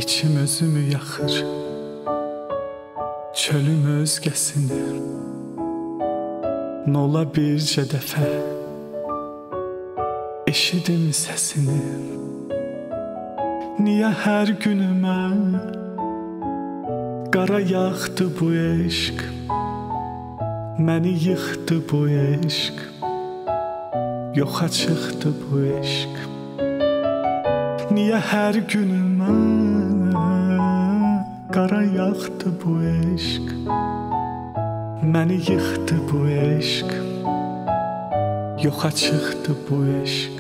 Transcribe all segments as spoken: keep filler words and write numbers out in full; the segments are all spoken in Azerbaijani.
İçim özümü yaxır, çölüm özgəsini. Nola bircə dəfə eşidim səsini. Niyə hər günümə qara yağdı bu eşq, məni yıxdı bu eşq, yoxa çıxdı bu eşq. Niyə hər günümə qara yağdı bu eşq, məni yıxdı bu eşq, yoxa çıxdı bu eşq.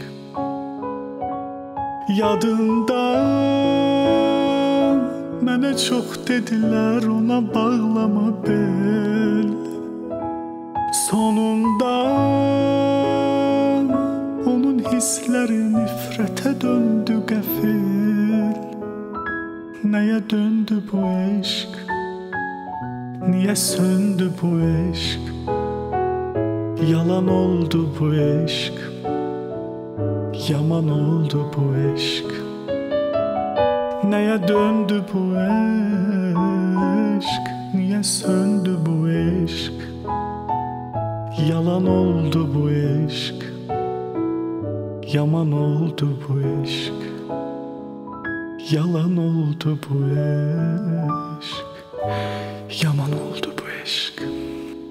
Yadında mənə çox dedilər, ona bağlama bel. Sonunda onun hissləri nifrətə döndü qəfil. Nəyə döndü bu eşq? Niyə söndü bu eşq? Yalan oldu bu eşq, yaman oldu bu eşq. Nəyə döndü bu eşq? Niyə söndü bu eşq? Yalan oldu bu eşq, yaman oldu bu eşq. Yalan oldu bu eşq, yaman oldu bu eşq.